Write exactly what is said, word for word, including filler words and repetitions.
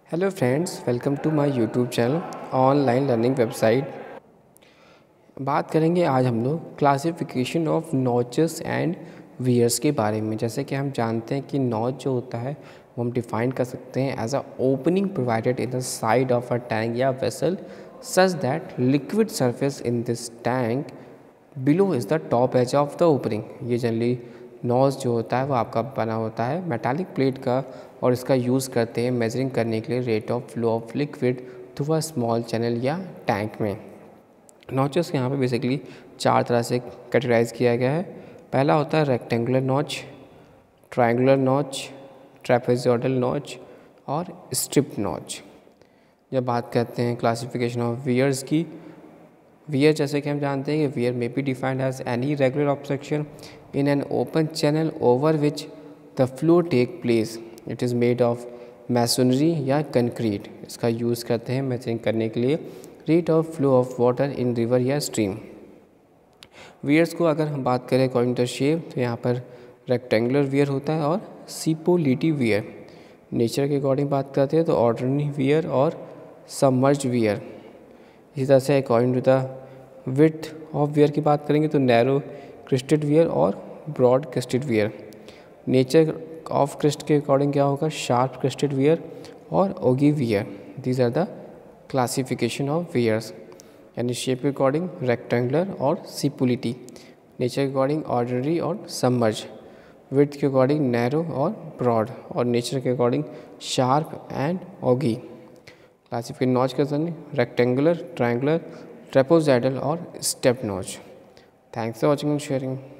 Hello friends, welcome to my YouTube channel online learning website. बात करेंगे आज हम लोग classification of notches and weirs के बारे में। जैसे कि हम जानते हैं कि नॉच जो होता है वो हम डिफाइन कर सकते हैं as a opening provided in the side of a tank या vessel such that liquid surface in this tank below is the top edge of the opening. ये जनरली नॉज जो होता है वो आपका बना होता है मेटालिक प्लेट का, और इसका यूज़ करते हैं मेजरिंग करने के लिए rate of flow of liquid through a small channel या टैंक में। नॉचेस यहाँ पे बेसिकली चार तरह से कैटेगराइज किया गया है। पहला होता है rectangular notch, triangular notch, trapezoidal notch और स्ट्रिप नॉच। जब बात करते हैं क्लासिफिकेशन ऑफ वियर्स की, वियर जैसे कि हम जानते हैं कि weir may be defined as any regular obstruction in an open channel over which the flow take place. It is made of masonry या कंक्रीट। इसका यूज़ करते हैं मेजरिंग करने के लिए rate of flow of water in river या stream. Wears को अगर हम बात करें अकॉर्डिंग टू शेप, तो यहाँ पर रेक्टेंगुलर वियर होता है और सिपोलिटी वियर। नेचर के अकॉर्डिंग बात करते हैं तो ऑर्डिनरी वियर और सबमर्ज वियर। इसी तरह से according to the width of weir की बात करेंगे तो नैरो क्रिस्टेड वियर और broad crested weir. Nature of crest के अकॉर्डिंग क्या होगा, शार्प क्रिस्टेड वियर और ogee weir. These are the classification of weirs. यानी शेप के अकॉर्डिंग रेक्टेंगुलर और सिपुलिटी, नेचर के अकॉर्डिंग ऑर्डिनरी और सबमर्ज, विड्थ के अकॉर्डिंग नैरो और ब्रॉड, और नेचर के according sharp and ogee. Classification notch के जरिए रेक्टेंगुलर, ट्रायंगुलर, ट्रेपेजोइडल और step notch. Thanks for watching and sharing.